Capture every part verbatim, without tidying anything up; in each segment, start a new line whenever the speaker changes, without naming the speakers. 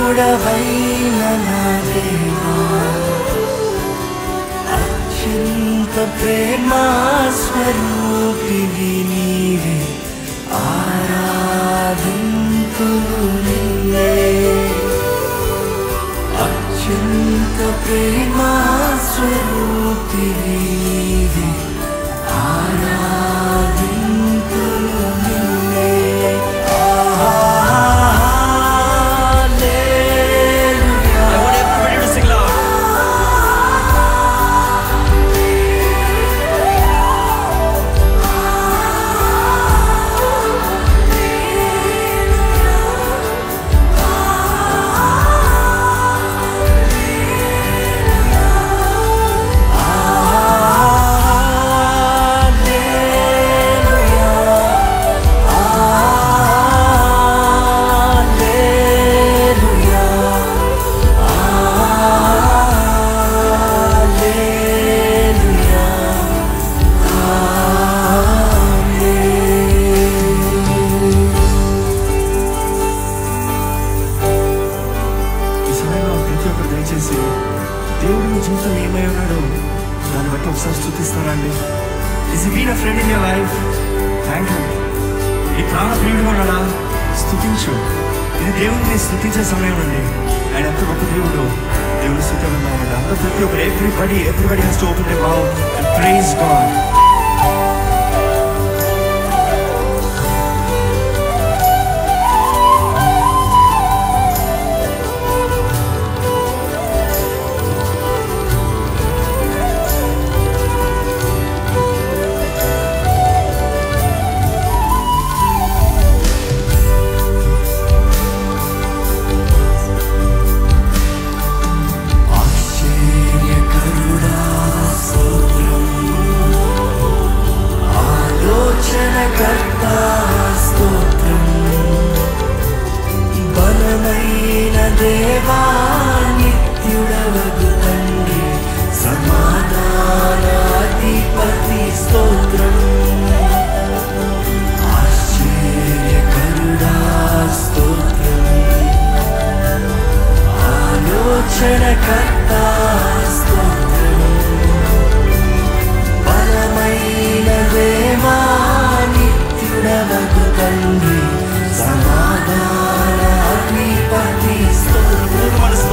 ప్రియుడవైన నా దేవా అత్యంత ప్రేమా స్వరూపివి నీవే ఆరాధింతును నిన్నే అత్యంత ప్రేమా స్వరూపివి నీవే ఆరాధింతును నిన్నే దేవుడు మీ జీవితం ఏమై ఉన్నాడో దాన్ని బట్టి ఒకసారి స్తుతిస్తారండి. Is he been a friend in your life? Thank you. ఈ ప్రాణ ప్రియుడుగా ఉన్నాడా? స్తుతించు. ఇది దేవుడిని స్తుతించే సమయం అండి. ఆయన ఎంత గొప్ప దేవుడు. దేవుని స్తుతి ఉన్నామండి. అంత ప్రతి ఒక్కరు everybody everybody has to open their mouth and praise God. బలమైన దేవా నిత్యుడవగు తండ్రి సమాధానాధిపతి స్తోత్రం ఆశ్చర్యకరుడా స్తోత్రం ఆలోచనకర్త స్తోత్రం బలమైన దేవా నిత్యుడవగు తండ్రి సమాధానాధిపతి స్తోత్రం మనసులో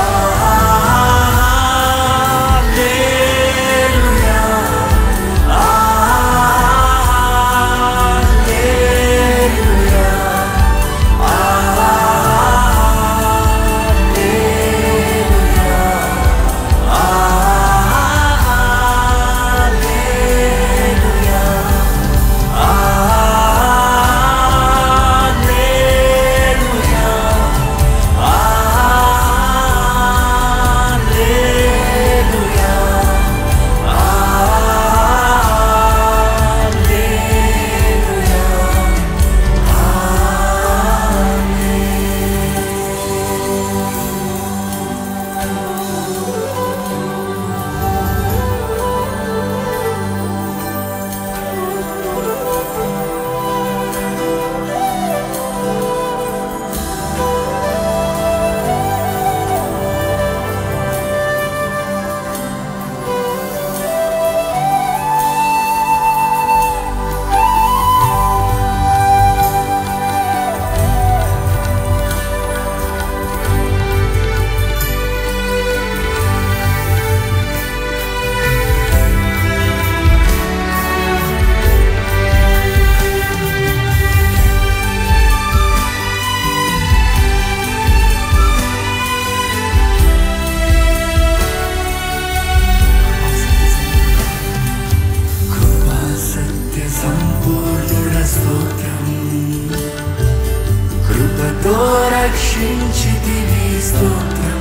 రక్షించితివి స్తోత్రం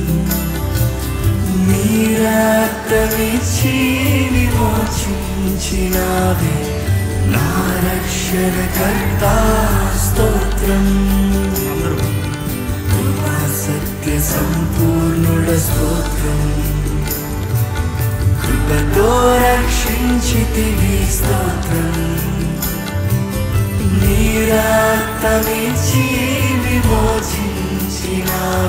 నీ రక్తమిచ్చి విమోచించినావే నా రక్షణకర్త స్తోత్రం కృపా సత్య సంపూర్ణుడ స్తోత్రం కృపతో రక్షించితివి స్తోత్రం నీ రక్తమిచ్చి విమోచించినావే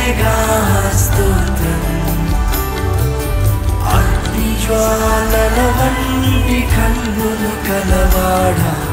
నీకేగా స్తోత్రం. అగ్ని జ్వాలల వంటి కన్నులు కలవాడా